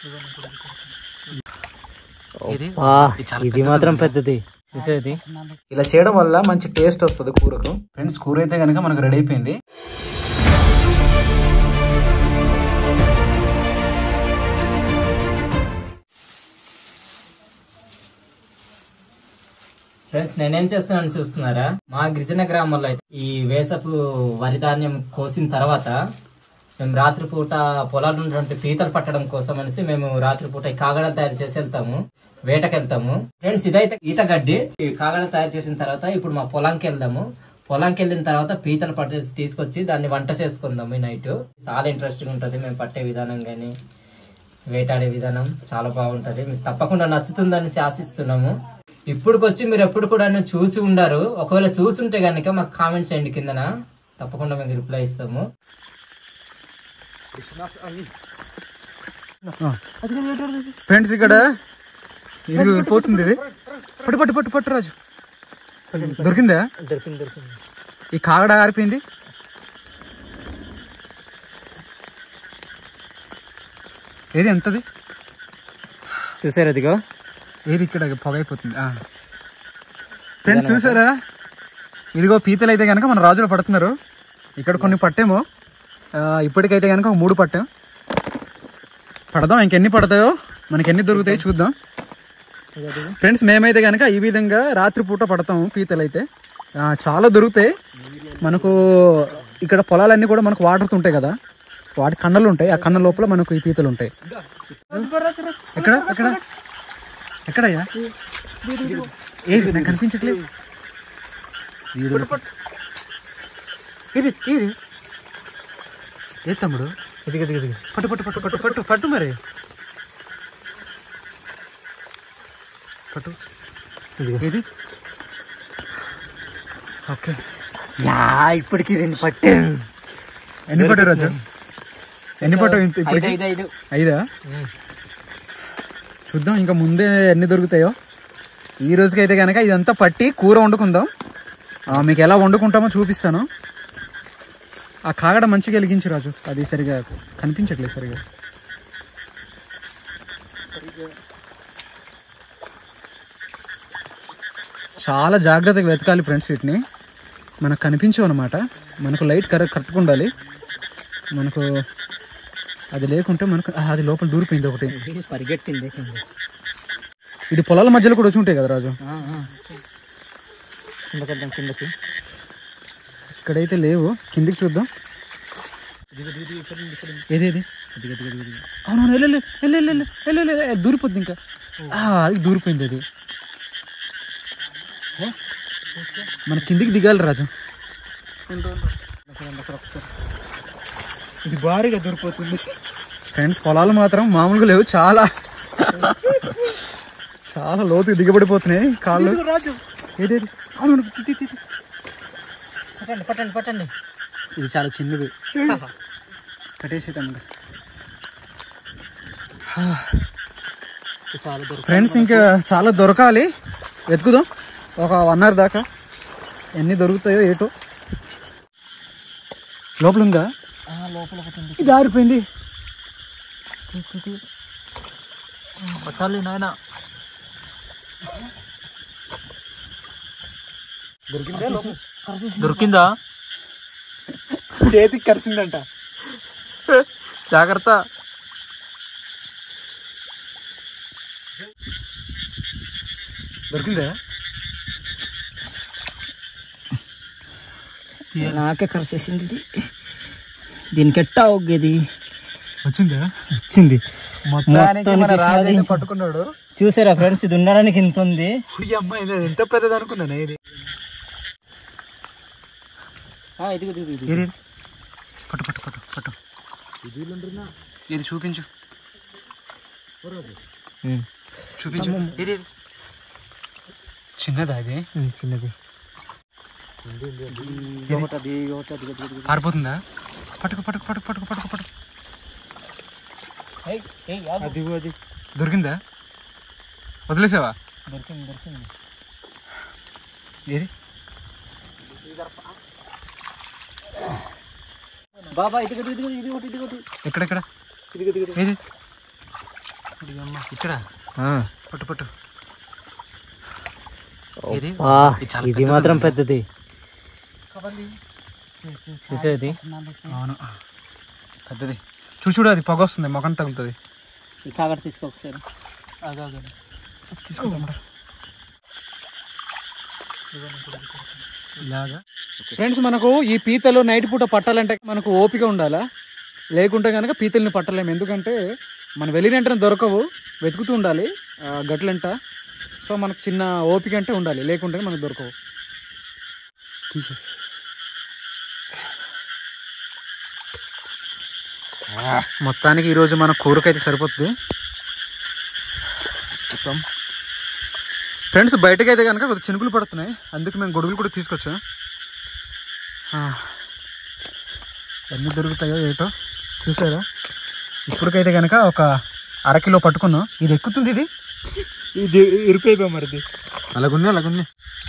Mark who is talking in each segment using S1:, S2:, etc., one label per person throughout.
S1: ఇది మాత్రం పెద్దది.
S2: ఇలా చేయడం వల్ల మంచి టేస్ట్ వస్తుంది కూరకు. ఫ్రెండ్స్, కూర అయితే కనుక మనకు రెడీ అయిపోయింది.
S1: ఫ్రెండ్స్, నేనేం చేస్తున్నాను చూస్తున్నారా? మా గిరిజన గ్రామంలో అయితే ఈ వేసపు వరి ధాన్యం కోసిన తర్వాత మేము రాత్రిపూట పొలాలు ఉన్నటువంటి పీతలు పట్టడం కోసం అనేసి మేము రాత్రిపూట కాగడలు తయారు చేసి వెళ్తాము, వేటకెళ్తాము. ఫ్రెండ్స్, ఇదైతే ఈత గడ్డి. ఈ కాగడలు తయారు చేసిన తర్వాత ఇప్పుడు మా పొలానికి వెళ్దాము. పొలానికి వెళ్ళిన తర్వాత పీతలు పట్టేసి తీసుకొచ్చి దాన్ని వంట చేసుకుందాము ఈ నైట్. చాలా ఇంట్రెస్టింగ్ ఉంటుంది. మేము పట్టే విధానం కానీ వేటాడే విధానం చాలా బాగుంటది. మీకు తప్పకుండా నచ్చుతుందని ఆశిస్తున్నాము. ఇప్పుడుకొచ్చి మీరు ఎప్పుడు కూడా చూసి ఉండరు. ఒకవేళ చూసుంటే కనుక మాకు కామెంట్స్ చేయండి కిందన, తప్పకుండా మేము రిప్లై ఇస్తాము.
S2: ఫ్రెండ్స్, ఇక్కడ ఇది పోతుంది. ఇది పట్టు పట్టు పట్టు పట్టు రాజు. దొరికిందా?
S1: దొరికింది.
S2: ఈ కాగడ ఆరిపోయింది. ఏది ఎంతది
S1: చూసారు? అదిగో
S2: ఏది ఇక్కడ పొగ అయిపోతుంది. ఫ్రెండ్స్, చూసారా? ఇదిగో పీతలు అయితే కనుక మన రాజులు పడుతున్నారు. ఇక్కడ కొన్ని పట్టాము. ఇప్పటికైతే కనుక 3 పట్టాం. పడదాం, ఇంకెన్ని పడతాయో, మనకి ఎన్ని దొరుకుతాయో చూద్దాం. ఫ్రెండ్స్, మేమైతే కనుక ఈ విధంగా రాత్రిపూట పడతాము. పీతలు అయితే చాలా దొరుకుతాయి మనకు. ఇక్కడ పొలాలన్నీ కూడా మనకు వాటర్తో ఉంటాయి కదా, వాటి కన్నలు ఉంటాయి. ఆ కన్న లోపల మనకు ఈ పీతలు ఉంటాయి. ఎక్కడ ఎక్కడ ఎక్కడయ్యా? ఏది నాకు కనిపించట్లేదు. ఇది ఇది ఏ తమ్ముడు? పట్టు పట్టు పట్టు పట్టు పట్టు పట్టు మరి పట్టు. ఇది ఓకే.
S1: ఇప్పటికి 2 పట్టాను.
S2: ఎన్ని పట్టారు రాజు? ఎన్ని పట్టావు ఇప్పటికి? 5. చూద్దాం ఇంకా ముందే ఎన్ని దొరుకుతాయో. ఈ రోజుకైతే కనుక ఇదంతా పట్టి కూర వండుకుందాం. మీకు ఎలా వండుకుంటామో చూపిస్తాను. ఆ కాగడ మంచిగా వెలిగించు రాజు. అది సరిగా కనిపించట్లేదు సరిగా. చాలా జాగ్రత్తగా వెతకాలి ఫ్రెండ్స్. వీటిని మనకు కనిపించవు అనమాట. మనకు లైట్ కరెక్ట్గా ఉండాలి. మనకు అది లేకుంటే మనకు అది లోపల దూరిపోయింది ఒకటి.
S1: పరిగెట్టింది.
S2: ఇది పొలాల మధ్యలో కూడా వచ్చి ఉంటాయి కదా రాజు.
S1: కిందకి
S2: ఇక్కడైతే లేవు. కిందికి చూద్దాం. ఏదేది? అవునవును, వెళ్ళే దూరిపోద్ది. ఇంకా అది దూరిపోయింది. అది మన కిందికి దిగాలి రాజు.
S1: ఇది భారీగా దూరిపోతుంది.
S2: ఫ్రెండ్స్, పొలాలు మాత్రం మామూలుగా లేవు. చాలా చాలా లోతుకి దిగబడిపోతున్నాయి కాళ్ళు. ఏదేది? అవును,
S1: పట్టండి పట్టండి.
S2: ఇది చాలా చిన్నది. కట్టేసేద్దాం. ఫ్రెండ్స్, ఇంకా చాలా దొరకాలి. వెతుకుదాం ఒక 1 hour దాకా. ఎన్ని దొరుకుతాయో ఏటో. లోపల ఉందా?
S1: లోపల
S2: ఇది ఆరిపోయింది.
S1: పట్టాలి నాయన. దొరికిందా?
S2: చేతికి కరిసిందంట.
S1: జాగ్రత్త.
S2: దొరికిందా?
S1: నాకే కరిసేసింది. దీనికి ఎట్టా ఒగ్గేది
S2: వచ్చిందా?
S1: వచ్చింది.
S2: పట్టుకున్నాడు.
S1: చూసారా ఫ్రెండ్స్? ఇది ఉండడానికి ఇంత ఉంది.
S2: అమ్మాయి ఎంత పెద్దది అనుకున్నాను. ఇది పట్టు పట్టు పట్టు పట్టు. ఇది చూపించు చూపించు. ఇది చిన్నదా? ఇది
S1: చిన్నది.
S2: పారిపోతుందా? పట్టుకు పట్టుకు పట్టుకు పట్టుకు పట్టుకు పట్టుకు.
S1: అది
S2: దొరికిందా? వదిలేసావా?
S1: దొరికింది.
S2: ఏది?
S1: బాబా ఇది ఒకటి.
S2: ఎక్కడెక్కడ?
S1: ఇది
S2: ఏది? ఇక్కడ
S1: ఆ.
S2: పట్టు పట్టు.
S1: అబ్బా, ఇది మాత్రం పెద్దది చూసేది.
S2: అవును పెద్దది. చూడు అది పొగ వస్తుంది, మొఖం తగులుతుంది.
S1: ఈ కాకర తీసుకో ఒకసారి.
S2: తీసుకుంటాం ఇలాగా. ఫ్రెండ్స్ మనకు ఈ పీతలు నైట్ పూట పట్టాలంటే మనకు ఓపిక ఉండాలా, లేకుంటే కనుక పీతల్ని పట్టలేము. ఎందుకంటే మనం వెళ్ళిన వెంటనే దొరకవు, వెతుకుతూ ఉండాలి గట్లంట. సో మనకు చిన్న ఓపిక అంటే ఉండాలి, లేకుంటే మనకు దొరకవు. తీసే మొత్తానికి ఈరోజు మన కూరకైతే సరిపోతుంది మొత్తం. ఫ్రెండ్స్ బయటకైతే కనుక కొద్దిగా చినుకులు పడుతున్నాయి, అందుకే మేము గొడుగులు కూడా తీసుకొచ్చాం. ఎన్ని దొరుకుతాయో ఏటో చూసారా. ఇప్పటికైతే కనుక ఒక అరకిలో పట్టుకున్నాం. ఇది ఎక్కుతుంది, ఇది ఇరిపోయిపోయి మరిది. అలాగున్నా అలాగున్నా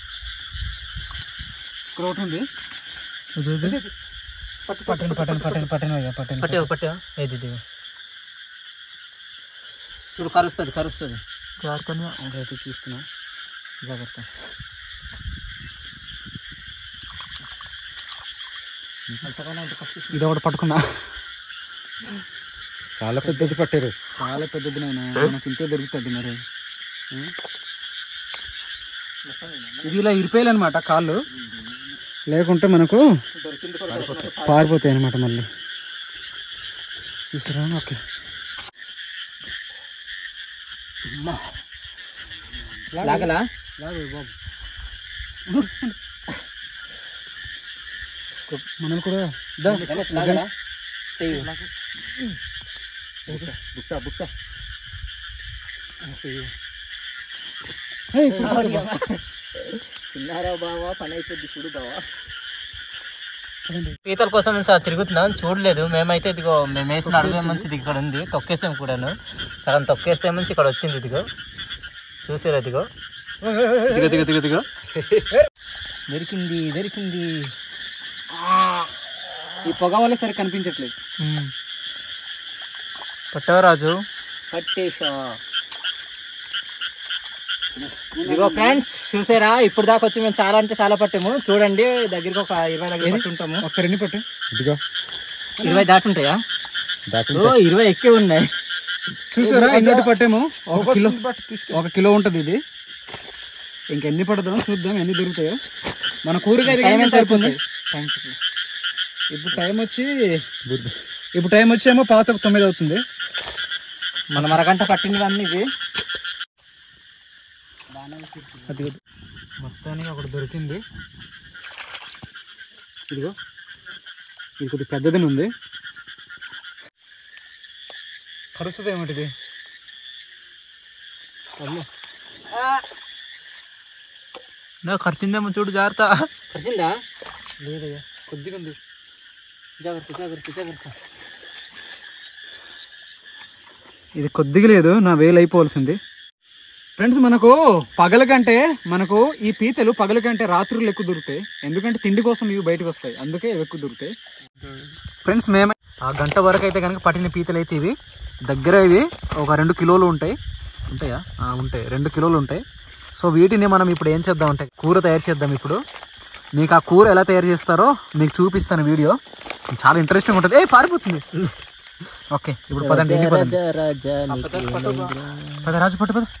S2: ఇక్కడ ఒకటి ఉంది. పట్టండి పట్టండి పట్టండి పట్టండి పట్టండి
S1: పట్టే ఏది చూడు, కరుస్తుంది కరుస్తుంది.
S2: జాగ్రత్తగా అయితే చూస్తున్నా, జాగ్రత్త. ఇది ఒకటి పట్టుకున్నా. చాలా పెద్దది పట్టారు, చాలా పెద్దది. నాకు ఇంతే దొరుకుతుంది మరి. ఇది ఇలా ఇరిపోయాలన్నమాట కాళ్ళు, లేకుంటే మనకు పారిపోతాయి అన్నమాట మళ్ళీ. చూసారా. ఓకే
S1: లాగలా
S2: బాబు, మనం కూడా
S1: లాగలా చెయ్యి. బుక్క బుక్క చిన్నారా బావా, పని అయిపోద్ది చూడు బావా. పీతల కోసం తిరుగుతున్నాం, చూడలేదు మేమైతే. ఇదిగో మేము వేసిన అడుగు మంచిది ఇక్కడ ఉంది, తొక్కేసాం కూడాను. సగం తొక్కేస్తే మంచి ఇక్కడ వచ్చింది. ఇదిగో చూసారా, ఇదిగో
S2: దిగ దిగ దిగ దిగ
S1: దొరికింది దొరికింది.
S2: ఈ పొగ వల్ల సరే కనిపించట్లేదు.
S1: పట్టావా రాజు? పట్టేశా. ఇదిగో ఫ్రెండ్స్ చూసారా, ఇప్పుడు దాకా వచ్చి మేము చాలా అంటే చాలా పట్టాము. చూడండి దగ్గరికి ఒక 20 దగ్గర పట్టుంటాము.
S2: ఒకసారి ఎన్ని పట్టు? ఇదిగో
S1: 20 దాటుంటాయా? 20 ఎక్కువ ఉన్నాయి.
S2: చూసారా ఎన్నోటి పట్టాము. 1 కిలో ఉంటది ఇది. ఇంకెన్ని పడదాం చూద్దాం, ఎన్ని దొరుకుతాయో. మన కూరగాయ సరిపోతుంది. ఇప్పుడు టైం వచ్చేమో 8:09 అవుతుంది.
S1: మనం అరగంట పట్టినవన్నీ ఇవి.
S2: మొత్తానికి ఒకటి దొరికింది. ఇదిగో ఇది కొద్దిగా పెద్దదని ఉంది. కరుస్తుంది ఏమిటిది?
S1: ఖర్చిందేమో చూడు, జాగ్రత్త. ఖర్చిందా?
S2: లేదయ్యా, కొద్దిగా ఉంది.
S1: జాగ్రత్త జాగ్రత్త జాగ్రత్త.
S2: ఇది కొద్దిగా లేదు, నా వేలు అయిపోవాల్సింది. ఫ్రెండ్స్ మనకు పగల కంటే ఈ పీతలు పగల కంటే రాత్రులు ఎక్కువ దొరుకుతాయి. ఎందుకంటే తిండి కోసం ఇవి బయటకు వస్తాయి, అందుకే ఇవి ఎక్కువ దొరుకుతాయి. ఫ్రెండ్స్ మేము ఆ గంట వరకు అయితే కనుక పట్టిన పీతలు అయితే ఇవి దగ్గర ఇవి ఒక 2 కిలోలు ఉంటాయి. ఉంటాయా? ఉంటాయి, 2 కిలోలు ఉంటాయి. సో వీటిని మనం ఇప్పుడు ఏం చేద్దాం అంటే కూర తయారు చేద్దాం. ఇప్పుడు మీకు ఆ కూర ఎలా తయారు చేస్తారో మీకు చూపిస్తాను వీడియో. చాలా ఇంట్రెస్టింగ్ ఉంటుంది. పారిపోతుంది. ఓకే ఇప్పుడు పదండి, పద రాజు, పట్టు పద.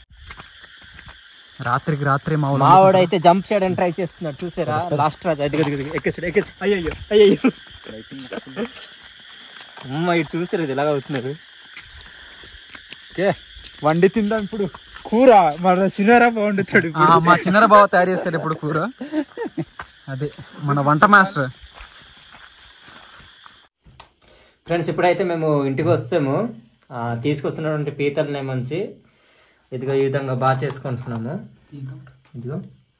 S2: రాత్రి
S1: మావాడైతే జంప్ చేయడానికి ట్రై చేస్తున్నాడు, చూసారా? లాస్ట్ రాజు ఎక్కేసాడు. అయ్యో అయ్యో అమ్మ, ఇటు చూస్తారు ఇది ఎలాగ అవుతున్నారు.
S2: వండి తిందాం ఇప్పుడు కూర. మన చిన్నరా వండుతాడు, మా చిన్నర బావ తయారు చేస్తాడు ఇప్పుడు కూర. అదే మన వంట మాస్టర్.
S1: ఫ్రెండ్స్ ఇప్పుడైతే మేము ఇంటికి వస్తాము. తీసుకొస్తున్నటువంటి పీతలనే మంచి ఇదిగో ఈ విధంగా బాగా చేసుకుంటున్నాము. ఇదిగో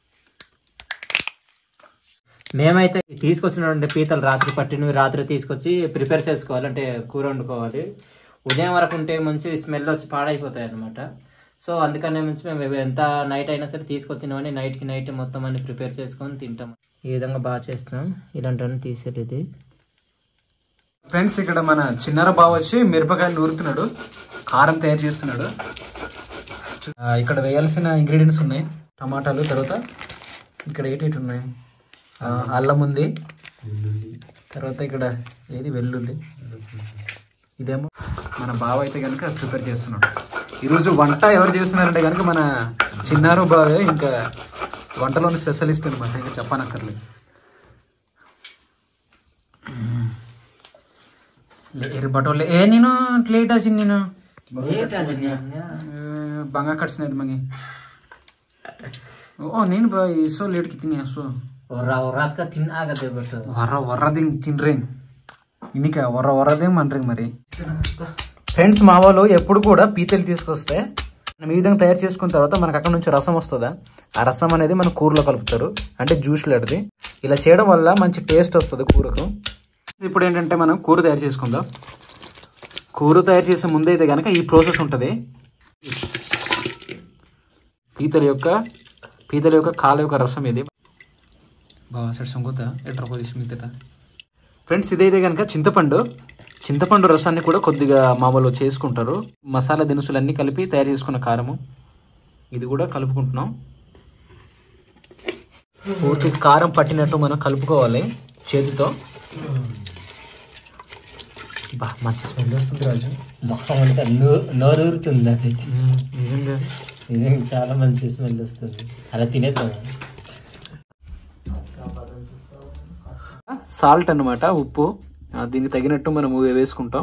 S1: మేమైతే తీసుకొచ్చినటువంటి పీతలు రాత్రి పట్టినవి రాత్రి తీసుకొచ్చి ప్రిపేర్ చేసుకోవాలి, అంటే కూర వండుకోవాలి. ఉదయం వరకు ఉంటే మంచి స్మెల్ వచ్చి పాడైపోతాయి అన్నమాట. సో అందుకనే మంచి మేము ఎంత నైట్ అయినా సరే తీసుకొచ్చినవన్నీ నైట్కి నైట్ మొత్తం అన్ని ప్రిపేర్ చేసుకొని తింటాం. ఈ విధంగా బాగా చేస్తున్నాం. ఇలాంటివన్నీ తీసేది.
S2: ఫ్రెండ్స్ ఇక్కడ మన చిన్నర బావ వచ్చి మిరపకాయలు నూరుతున్నాడు. కారం తయారు చేస్తున్నాడు. ఇక్కడ వేయాల్సిన ఇంగ్రీడియంట్స్ ఉన్నాయి. టమాటాలు, తర్వాత ఇక్కడ ఏటేటి ఉన్నాయి, అల్లం ఉంది, తర్వాత ఇక్కడ ఏది వెల్లుల్లి, ఇదేమో మన బావ అయితే కనుక ప్రిపేర్ చేస్తున్నాడు. ఈరోజు వంట ఎవరు చేస్తున్నారంటే కనుక మన చిన్నారు బావే, ఇంకా వంటలోని స్పెషలిస్ట్ అనమాట, ఇంకా చెప్పనక్కర్లేదు. ಬಟೋಲೆ ನೀನು ಲೇಟ್ ಆಸಿ ನೀನು ಬಂಗ ಕಟ್ಸಿನೈದು ಮಂಗಿ ಓ ನೀನು ಸೊ ಲೇಟ್ ಕಿತ್ತೀನಿ ಸೊ వర్రదింగ్ తినరేంగ్ ఇనిక వర్రదేం మనరేంగ్ మరి. ఫ్రెండ్స్, మా వాళ్ళు ఎప్పుడు కూడా పీతలు తీసుకొస్తే మనం ఈ విధంగా తయారు చేసుకున్న తర్వాత మనకు అక్కడ నుంచి రసం వస్తుందా, ఆ రసం అనేది మన కూరలో కలుపుతారు, అంటే జ్యూస్ లాంటిది. ఇలా చేయడం వల్ల మంచి టేస్ట్ వస్తుంది కూరకు. ఇప్పుడు ఏంటంటే మనం కూర తయారు చేసుకుందాం. కూర తయారు చేసే ముందు అయితే కనుక ఈ ప్రాసెస్ ఉంటుంది. పీతల యొక్క కాల యొక్క రసం ఇది బాగా సంగత ఎట్లా తీసుకుంటా. ఫ్రెండ్స్, ఇదైతే కనుక చింతపండు రసాన్ని కూడా కొద్దిగా మామూలు చేసుకుంటారు. మసాలా దినుసులన్నీ కలిపి తయారు చేసుకున్న కారము ఇది కూడా కలుపుకుంటున్నాం. పూర్తి కారం పట్టినట్టు మనం కలుపుకోవాలి చేతితో. బా మంచి స్మెల్ వస్తుంది రాజు,
S1: మొహం నోరూరుతుంది. అదైతే
S2: నిజంగా
S1: చాలా మంచి స్మెల్ వస్తుంది. అలా తినేద్దాం.
S2: సాల్ట్ అన్నమాట, ఉప్పు. దీనికి తగినట్టు మనం వేసుకుంటాం.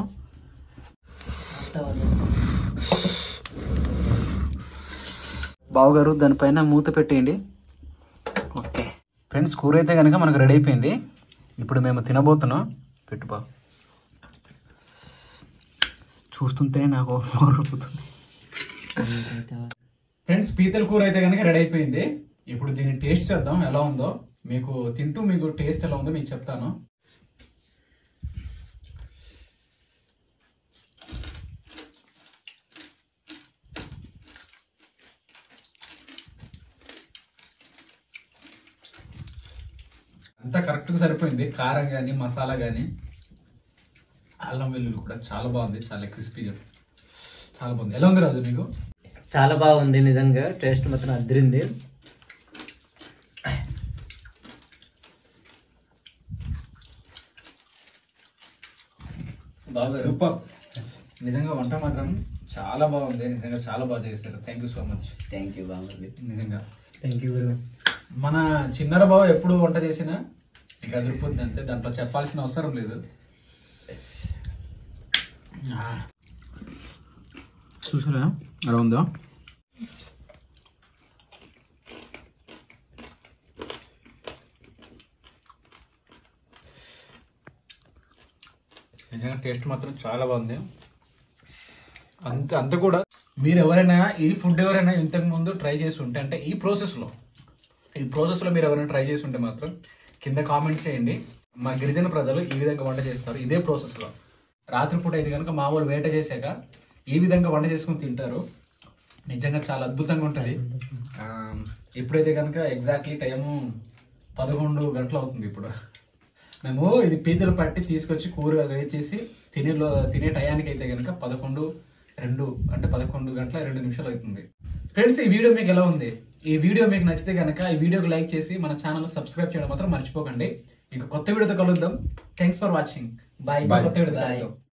S2: బావగారు దానిపైన మూత పెట్టేయండి. ఓకే ఫ్రెండ్స్, కూర అయితే కనుక మనకు రెడీ అయిపోయింది. ఇప్పుడు మేము తినబోతున్నాం. పెట్టుబా చూస్తుంటేనే నాకు నోరుతుంది. ఫ్రెండ్స్, పీతల కూర అయితే కనుక రెడీ అయిపోయింది. ఇప్పుడు దీన్ని టేస్ట్ చేద్దాం ఎలా ఉందో. మీకు టేస్ట్ ఎలా ఉందో మీకు చెప్తాను. అంతా కరెక్ట్గా సరిపోయింది. కారం కానీ, మసాలా కానీ, అల్లం వెల్లుల్లి కూడా చాలా బాగుంది. చాలా క్రిస్పీగా, చాలా బాగుంది. ఎలా ఉంది రాజు నీకు?
S1: చాలా బాగుంది నిజంగా. టేస్ట్ మాత్రం అదిరింది.
S2: బాగా సూపర్. నిజంగా వంట మాత్రం చాలా బాగుంది. నిజంగా చాలా బాగా చేశారు. Thank you so much.
S1: Thank you బాగుంది.
S2: నిజంగా
S1: థ్యాంక్ యూ.
S2: మన చిన్నర బావ ఎప్పుడు వంట చేసినా ఇక అదిరిపోతుంది అంతే, దాంట్లో చెప్పాల్సిన అవసరం లేదు. చూసారా ఎలా ఉందో? నిజంగా టేస్ట్ మాత్రం చాలా బాగుంది. అంత కూడా మీరు ఎవరైనా ఈ ఫుడ్ ఇంతకు ముందు ట్రై చేసి ఉంటే, అంటే ఈ ప్రాసెస్లో మీరు ఎవరైనా ట్రై చేసి ఉంటే మాత్రం కింద కామెంట్ చేయండి. మా గిరిజన ప్రజలు ఈ విధంగా వంట చేస్తారు. ఇదే ప్రాసెస్లో రాత్రిపూట అయితే కనుక మామూలు వేట చేశాక ఈ విధంగా వంట చేసుకుని తింటారు. నిజంగా చాలా అద్భుతంగా ఉంటుంది. ఇప్పుడైతే కనుక ఎగ్జాక్ట్లీ టైము 11 గంటలు అవుతుంది. ఇప్పుడు మేము ఇది పీతలు పట్టి తీసుకొచ్చి కూర రెడీ చేసి తినే టయానికి అయితే కనుక 11 గంటల 2 నిమిషాలు అవుతుంది. ఫ్రెండ్స్, ఈ వీడియో మీకు ఎలా ఉంది? ఈ వీడియో మీకు నచ్చితే కనుక ఈ వీడియోకి లైక్ చేసి మన ఛానల్ సబ్స్క్రైబ్ చేయడం మాత్రం మర్చిపోకండి. ఇంక కొత్త వీడియోతో కలుద్దాం. Thanks for watching. బాయ్. కొత్త వీడియో.